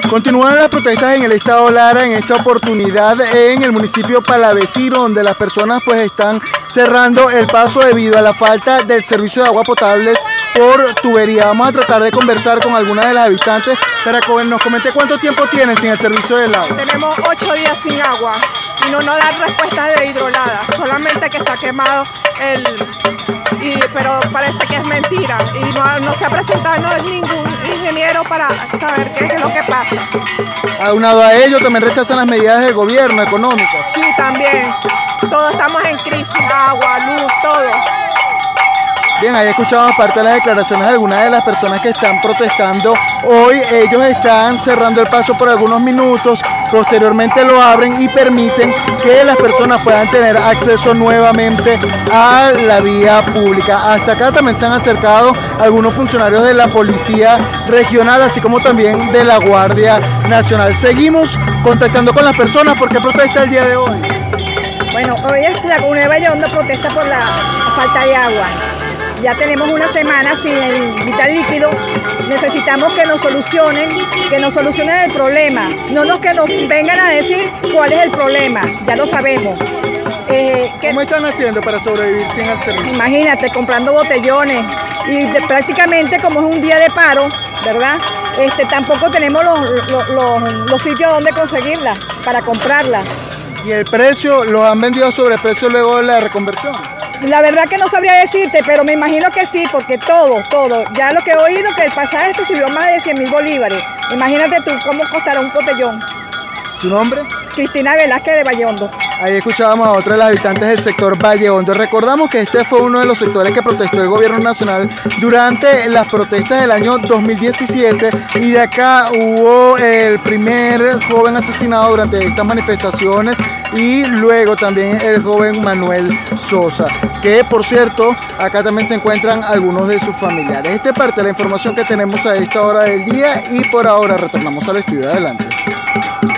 Continúan las protestas en el estado Lara, en esta oportunidad en el municipio palavecino, donde las personas pues están cerrando el paso debido a la falta del servicio de agua potable por tubería. Vamos a tratar de conversar con algunas de las habitantes. Taracoven, nos comente cuánto tiempo tienen sin el servicio del agua. Tenemos 8 días sin agua y no nos dan respuestas de hidrolada, solamente que está quemado pero parece que es mentira y no se ha presentado ningún ingeniero para saber qué es lo que pasa. Aunado a ello, también rechazan las medidas del gobierno económicas. Sí, también. Todos estamos en crisis, agua, luz, todo. Bien, ahí escuchamos parte de las declaraciones de algunas de las personas que están protestando. Hoy ellos están cerrando el paso por algunos minutos, posteriormente lo abren y permiten que las personas puedan tener acceso nuevamente a la vía pública. Hasta acá también se han acercado algunos funcionarios de la Policía Regional, así como también de la Guardia Nacional. Seguimos contactando con las personas. ¿Por qué protesta el día de hoy? Bueno, hoy es la comunidad de Vallehondo protesta por la falta de agua. Ya tenemos una semana sin el vital líquido. Necesitamos que nos solucionen el problema. No que nos vengan a decir cuál es el problema, ya lo sabemos. ¿Cómo están haciendo para sobrevivir sin el servicio? Imagínate, comprando botellones y prácticamente como es un día de paro, ¿verdad? Tampoco tenemos los sitios donde conseguirla, para comprarla. ¿Y el precio, los han vendido sobreprecio luego de la reconversión? La verdad que no sabría decirte, pero me imagino que sí, porque todo. Ya lo que he oído, que el pasaje se subió más de 100.000 bolívares. Imagínate tú cómo costará un botellón. ¿Su nombre? Cristina Velázquez de Vallehondo. Ahí escuchábamos a otra de las habitantes del sector Vallehondo. Recordamos que este fue uno de los sectores que protestó el gobierno nacional durante las protestas del año 2017 y de acá hubo el primer joven asesinado durante estas manifestaciones y luego también el joven Manuel Sosa, que por cierto acá también se encuentran algunos de sus familiares. Esta es parte de la información que tenemos a esta hora del día y por ahora retornamos al estudio. Adelante.